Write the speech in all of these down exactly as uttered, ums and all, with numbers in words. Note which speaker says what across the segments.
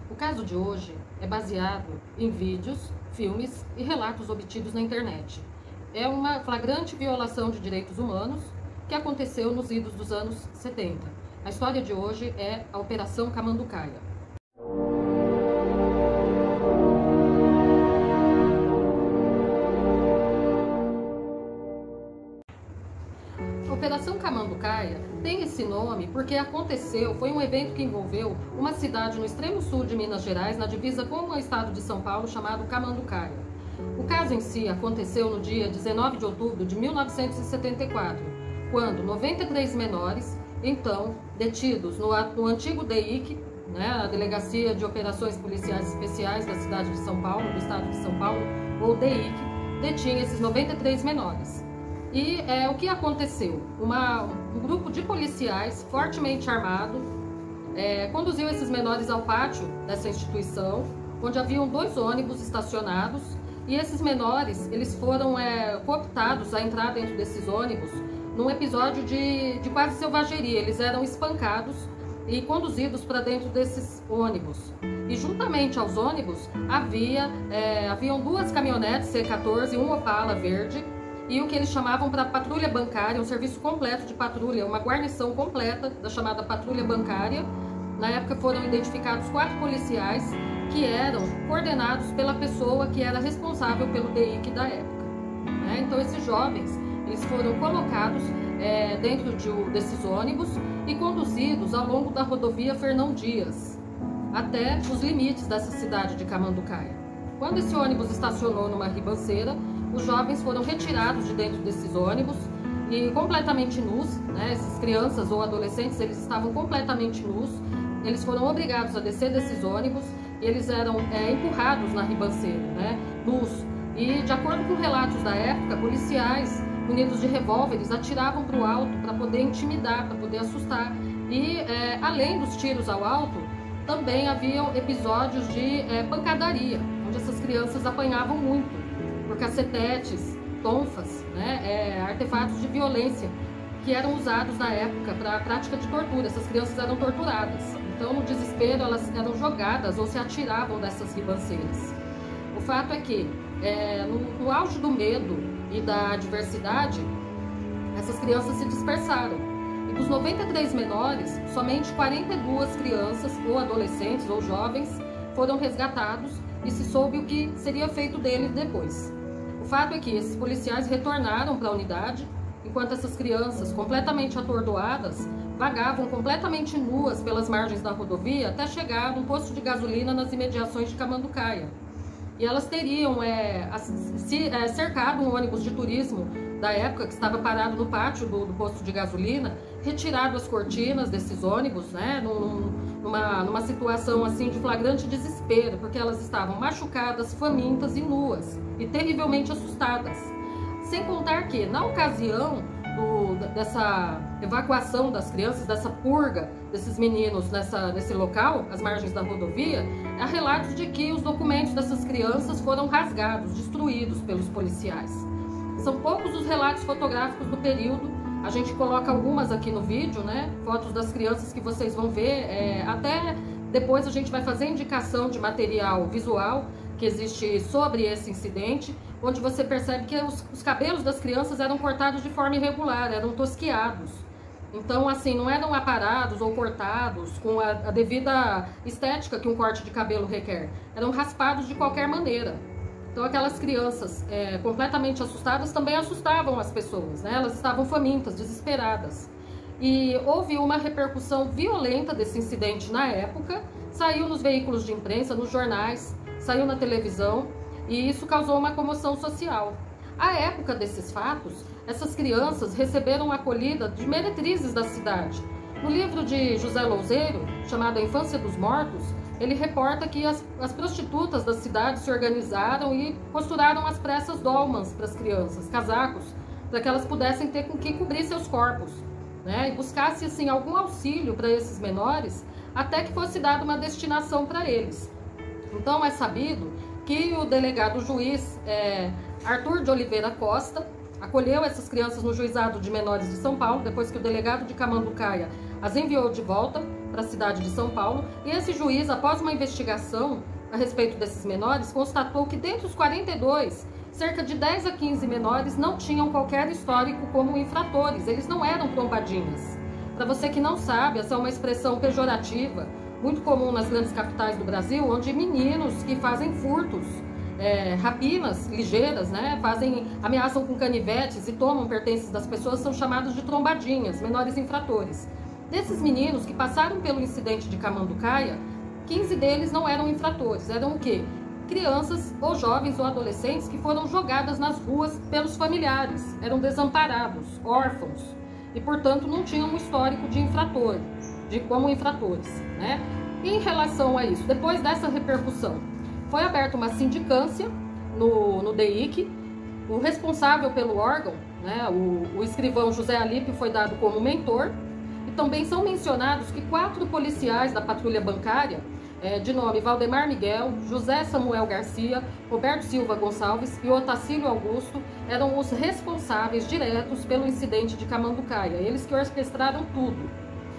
Speaker 1: O caso de hoje é baseado em vídeos, filmes e relatos obtidos na internet. É uma flagrante violação de direitos humanos que aconteceu nos idos dos anos setenta. A história de hoje é a Operação Camanducaia. A Operação Camanducaia tem esse nome porque aconteceu, foi um evento que envolveu uma cidade no extremo sul de Minas Gerais, na divisa com o estado de São Paulo, chamado Camanducaia. O caso em si aconteceu no dia dezenove de outubro de mil novecentos e setenta e quatro, quando noventa e três menores, então detidos no, no antigo D I C, né, a Delegacia de Operações Policiais Especiais da cidade de São Paulo, do estado de São Paulo, ou D I C, detinha esses noventa e três menores. E é, o que aconteceu? Uma, um grupo de policiais fortemente armado é, conduziu esses menores ao pátio dessa instituição, onde haviam dois ônibus estacionados, e esses menores eles foram é, cooptados a entrar dentro desses ônibus num episódio de, de quase selvageria. Eles eram espancados e conduzidos para dentro desses ônibus. E juntamente aos ônibus havia, é, haviam duas caminhonetes C quatorze e um Opala verde, e o que eles chamavam para patrulha bancária, um serviço completo de patrulha, uma guarnição completa da chamada patrulha bancária. Na época foram identificados quatro policiais que eram coordenados pela pessoa que era responsável pelo D I C da época. Né? Então esses jovens eles foram colocados é, dentro de, desses ônibus e conduzidos ao longo da rodovia Fernão Dias, até os limites dessa cidade de Camanducaia. Quando esse ônibus estacionou numa ribanceira, os jovens foram retirados de dentro desses ônibus e completamente nus, né? Essas crianças ou adolescentes, eles estavam completamente nus, eles foram obrigados a descer desses ônibus e eles eram é, empurrados na ribanceira, né? Nus. E de acordo com relatos da época, policiais munidos de revólveres atiravam para o alto para poder intimidar, para poder assustar. E é, além dos tiros ao alto, também haviam episódios de é, pancadaria, onde essas crianças apanhavam muito por cacetetes, tonfas, né, é, artefatos de violência que eram usados na época para a prática de tortura. Essas crianças eram torturadas. Então, no desespero, elas eram jogadas ou se atiravam dessas ribanceiras. O fato é que, é, no, no auge do medo e da adversidade, essas crianças se dispersaram. E dos noventa e três menores, somente quarenta e duas crianças, ou adolescentes, ou jovens, foram resgatados e se soube o que seria feito deles depois. O fato é que esses policiais retornaram para a unidade, enquanto essas crianças, completamente atordoadas, vagavam completamente nuas pelas margens da rodovia até chegar num posto de gasolina nas imediações de Camanducaia. E elas teriam é, se, é, cercado um ônibus de turismo da época que estava parado no pátio do, do posto de gasolina, retirado as cortinas desses ônibus, né, num, numa, numa situação assim de flagrante desespero, porque elas estavam machucadas, famintas e nuas, e terrivelmente assustadas. Sem contar que, na ocasião do, dessa evacuação das crianças, dessa purga desses meninos nessa, nesse local, às margens da rodovia, há relatos de que os documentos dessas crianças foram rasgados, destruídos pelos policiais. São poucos os relatos fotográficos do período, a gente coloca algumas aqui no vídeo, né? Fotos das crianças que vocês vão ver, é, até depois a gente vai fazer indicação de material visual que existe sobre esse incidente, onde você percebe que os, os cabelos das crianças eram cortados de forma irregular, eram tosquiados. Então, assim, não eram aparados ou cortados com a, a devida estética que um corte de cabelo requer, eram raspados de qualquer maneira. Então aquelas crianças é, completamente assustadas também assustavam as pessoas, né? Elas estavam famintas, desesperadas. E houve uma repercussão violenta desse incidente na época, saiu nos veículos de imprensa, nos jornais, saiu na televisão, e isso causou uma comoção social. À época desses fatos, essas crianças receberam a acolhida de meretrizes da cidade. No livro de José Louzeiro, chamado A Infância dos Mortos, ele reporta que as, as prostitutas da cidade se organizaram e costuraram às pressas dolmans para as crianças, casacos, para que elas pudessem ter com que cobrir seus corpos, né? E buscasse assim, algum auxílio para esses menores, até que fosse dada uma destinação para eles. Então é sabido que o delegado juiz é, Arthur de Oliveira Costa acolheu essas crianças no juizado de menores de São Paulo, depois que o delegado de Camanducaia as enviou de volta para a cidade de São Paulo, e esse juiz, após uma investigação a respeito desses menores, constatou que dentre os quarenta e dois, cerca de dez a quinze menores não tinham qualquer histórico como infratores, eles não eram trombadinhas. Para você que não sabe, essa é uma expressão pejorativa, muito comum nas grandes capitais do Brasil, onde meninos que fazem furtos, é, rapinas ligeiras, né, fazem, ameaçam com canivetes e tomam pertences das pessoas, são chamados de trombadinhas, menores infratores. Desses meninos que passaram pelo incidente de Camanducaia, quinze deles não eram infratores, eram o quê? Crianças ou jovens ou adolescentes que foram jogadas nas ruas pelos familiares, eram desamparados, órfãos, e portanto não tinham um histórico de infrator, de como infratores, né? E em relação a isso, depois dessa repercussão, foi aberta uma sindicância no, no D I C, o responsável pelo órgão, né, o, o escrivão José Alípio foi dado como mentor, e também são mencionados que quatro policiais da patrulha bancária, é, de nome Valdemar Miguel, José Samuel Garcia, Roberto Silva Gonçalves e Otacílio Augusto, eram os responsáveis diretos pelo incidente de Camanducaia, eles que orquestraram tudo.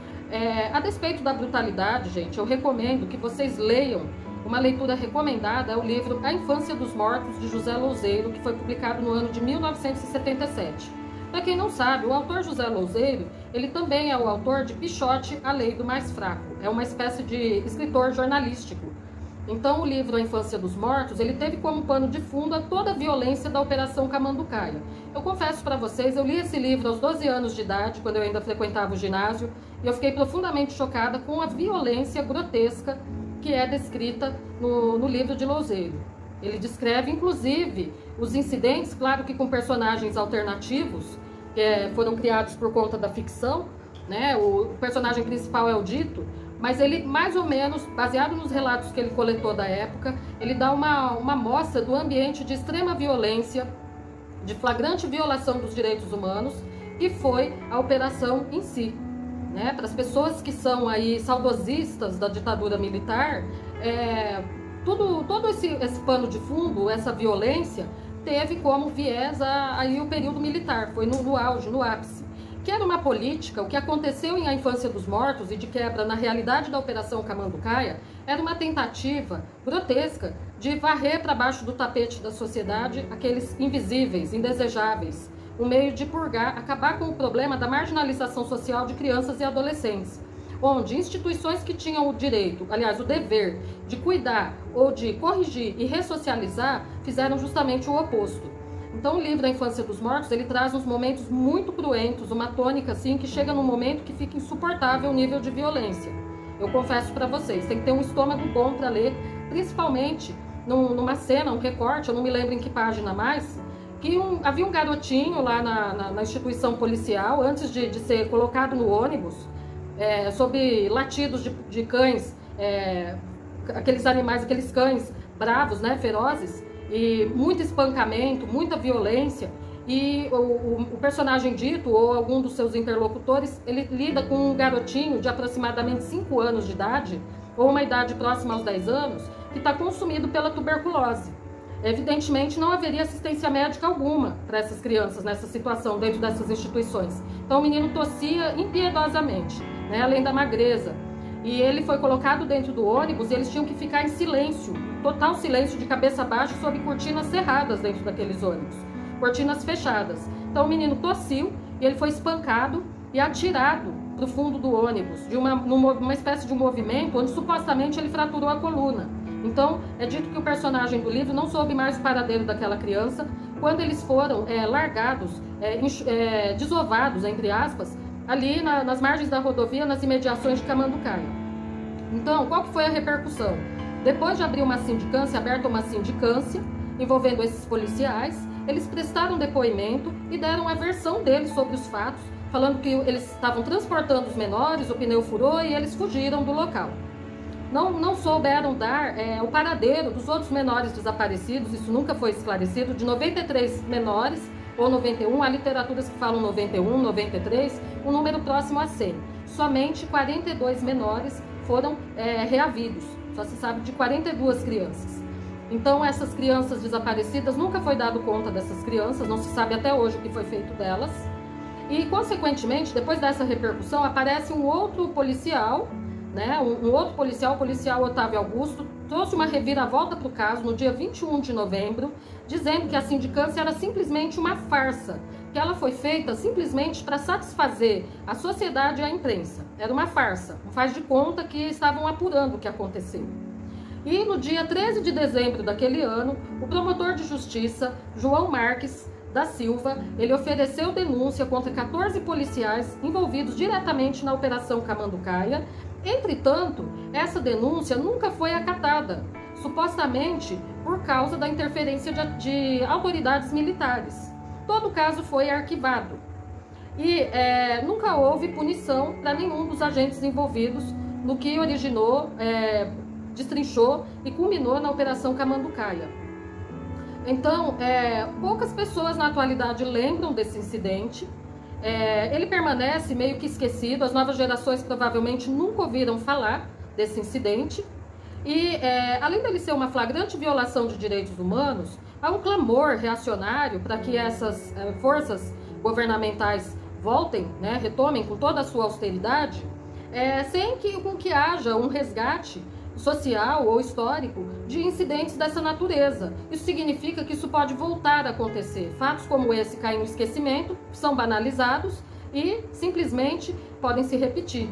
Speaker 1: É, a despeito da brutalidade, gente, eu recomendo que vocês leiam. Uma leitura recomendada é o livro A Infância dos Mortos, de José Louzeiro, que foi publicado no ano de mil novecentos e setenta e sete. Para quem não sabe, o autor José Louzeiro, ele também é o autor de Pichote, A Lei do Mais Fraco. É uma espécie de escritor jornalístico. Então, o livro A Infância dos Mortos, ele teve como pano de fundo a toda a violência da Operação Camanducaia. Eu confesso para vocês, eu li esse livro aos doze anos de idade, quando eu ainda frequentava o ginásio, e eu fiquei profundamente chocada com a violência grotesca que é descrita no, no livro de Louzeiro. Ele descreve, inclusive, os incidentes, claro que com personagens alternativos, que é, foram criados por conta da ficção, né? O, o personagem principal é o Dito, mas ele, mais ou menos, baseado nos relatos que ele coletou da época, ele dá uma, uma amostra do ambiente de extrema violência, de flagrante violação dos direitos humanos, que foi a operação em si. Né? Para as pessoas que são aí saudosistas da ditadura militar, é, tudo, todo esse, esse pano de fundo, essa violência, teve como viés a, aí o período militar, foi no, no auge, no ápice. Que era uma política, o que aconteceu em A Infância dos Mortos e de quebra na realidade da Operação Camanducaia, era uma tentativa grotesca de varrer para baixo do tapete da sociedade aqueles invisíveis, indesejáveis, um meio de purgar, acabar com o problema da marginalização social de crianças e adolescentes, onde instituições que tinham o direito, aliás, o dever de cuidar ou de corrigir e ressocializar, fizeram justamente o oposto. Então o livro A Infância dos Mortos, ele traz uns momentos muito cruentos, uma tônica assim, que chega num momento que fica insuportável o nível de violência. Eu confesso para vocês, tem que ter um estômago bom para ler, principalmente num, numa cena, um recorte, eu não me lembro em que página mais, que um, havia um garotinho lá na, na, na instituição policial, antes de, de ser colocado no ônibus, é, sob latidos de, de cães, é, aqueles animais, aqueles cães bravos, né, ferozes, e muito espancamento, muita violência, e o, o, o personagem Dito, ou algum dos seus interlocutores, ele lida com um garotinho de aproximadamente cinco anos de idade, ou uma idade próxima aos dez anos, que está consumido pela tuberculose. Evidentemente, não haveria assistência médica alguma para essas crianças nessa situação, dentro dessas instituições. Então, o menino tossia impiedosamente, né, além da magreza. E ele foi colocado dentro do ônibus e eles tinham que ficar em silêncio, total silêncio, de cabeça baixa, sob cortinas cerradas dentro daqueles ônibus, cortinas fechadas. Então, o menino tossiu e ele foi espancado e atirado para o fundo do ônibus, de uma, numa espécie de um movimento onde supostamente ele fraturou a coluna. Então, é dito que o personagem do livro não soube mais o paradeiro daquela criança quando eles foram é, largados, é, é, desovados, entre aspas, ali na, nas margens da rodovia, nas imediações de Camanducaia. Então, qual que foi a repercussão? Depois de abrir uma sindicância, aberta uma sindicância, envolvendo esses policiais, eles prestaram depoimento e deram a versão deles sobre os fatos, falando que eles estavam transportando os menores, o pneu furou e eles fugiram do local. Não, não souberam dar é, o paradeiro dos outros menores desaparecidos, isso nunca foi esclarecido, de noventa e três menores, ou noventa e um, há literaturas que falam noventa e um, noventa e três, um número próximo a cem. Somente quarenta e dois menores foram é, reavidos, só se sabe de quarenta e duas crianças. Então, essas crianças desaparecidas, nunca foi dado conta dessas crianças, não se sabe até hoje o que foi feito delas. E, consequentemente, depois dessa repercussão, aparece um outro policial, né, um, um outro policial, o policial Otávio Augusto, trouxe uma reviravolta para o caso no dia vinte e um de novembro, dizendo que a sindicância era simplesmente uma farsa, que ela foi feita simplesmente para satisfazer a sociedade e a imprensa. Era uma farsa, um faz de conta que estavam apurando o que aconteceu. E no dia treze de dezembro daquele ano, o promotor de justiça, João Marques da Silva, ele ofereceu denúncia contra quatorze policiais envolvidos diretamente na Operação Camanducaia. Entretanto, essa denúncia nunca foi acatada, supostamente por causa da interferência de, de autoridades militares. Todo o caso foi arquivado e é, nunca houve punição para nenhum dos agentes envolvidos no que originou, é, destrinchou e culminou na Operação Camanducaia. Então, é, poucas pessoas na atualidade lembram desse incidente. É, ele permanece meio que esquecido, as novas gerações provavelmente nunca ouviram falar desse incidente. E, é, além dele ser uma flagrante violação de direitos humanos, há um clamor reacionário para que essas é, forças governamentais voltem, né, retomem com toda a sua austeridade, é, sem que, com que haja um resgate social ou histórico de incidentes dessa natureza. Isso significa que isso pode voltar a acontecer. Fatos como esse caem no esquecimento, são banalizados e simplesmente podem se repetir.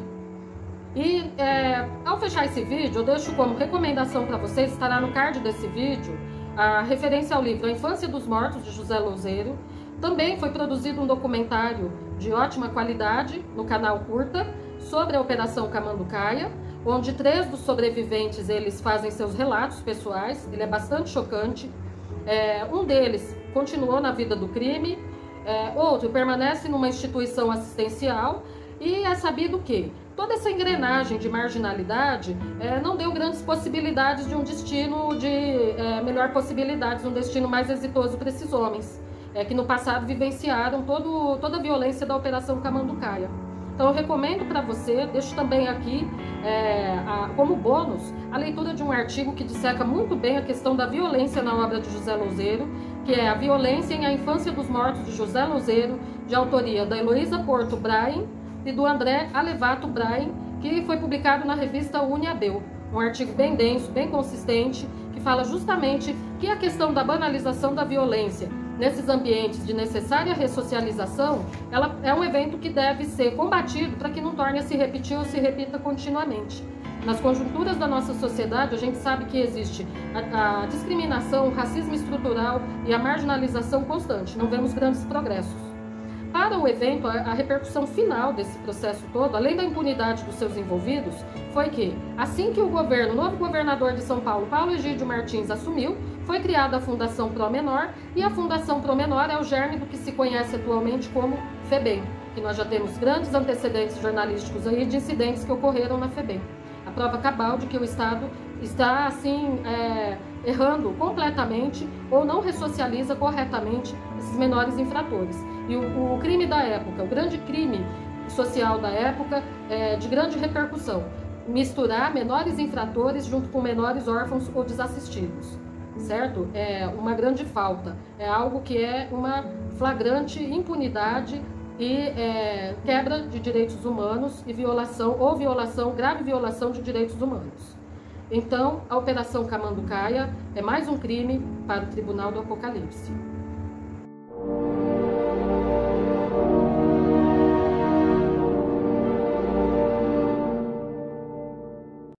Speaker 1: E é, ao fechar esse vídeo, eu deixo como recomendação para vocês, estará no card desse vídeo, a referência ao livro A Infância dos Mortos, de José Louzeiro. Também foi produzido um documentário de ótima qualidade no canal Curta sobre a Operação Camanducaia, onde três dos sobreviventes eles fazem seus relatos pessoais. Ele é bastante chocante. É, um deles continuou na vida do crime, é, outro permanece numa instituição assistencial, e é sabido que toda essa engrenagem de marginalidade é, não deu grandes possibilidades de um destino, de é, melhor possibilidades, um destino mais exitoso para esses homens, é, que no passado vivenciaram todo, toda a violência da Operação Camanducaia. Então eu recomendo para você, deixo também aqui é, a, como bônus a leitura de um artigo que disseca muito bem a questão da violência na obra de José Louzeiro, que é A Violência em A Infância dos Mortos, de José Louzeiro, de autoria da Heloísa Porto Brain e do André Alevato Brain, que foi publicado na revista Uniabel. Um artigo bem denso, bem consistente, que fala justamente que a questão da banalização da violência nesses ambientes de necessária ressocialização, ela é um evento que deve ser combatido para que não torne a se repetir ou se repita continuamente. Nas conjunturas da nossa sociedade, a gente sabe que existe a, a discriminação, o racismo estrutural e a marginalização constante. Não vemos grandes progressos. Para o evento, a, a repercussão final desse processo todo, além da impunidade dos seus envolvidos, foi que, assim que o governo, o novo governador de São Paulo, Paulo Egídio Martins, assumiu, foi criada a Fundação Promenor, e a Fundação Promenor é o germe do que se conhece atualmente como FEBEM, que nós já temos grandes antecedentes jornalísticos aí de incidentes que ocorreram na FEBEM. A prova cabal de que o Estado está, assim, é, errando completamente ou não ressocializa corretamente esses menores infratores. E o, o crime da época, o grande crime social da época, é de grande repercussão, misturar menores infratores junto com menores órfãos ou desassistidos. Certo? É uma grande falta, é algo que é uma flagrante impunidade e é, quebra de direitos humanos e violação ou violação, grave violação de direitos humanos. Então, a Operação Camanducaia é mais um crime para o Tribunal do Apocalipse.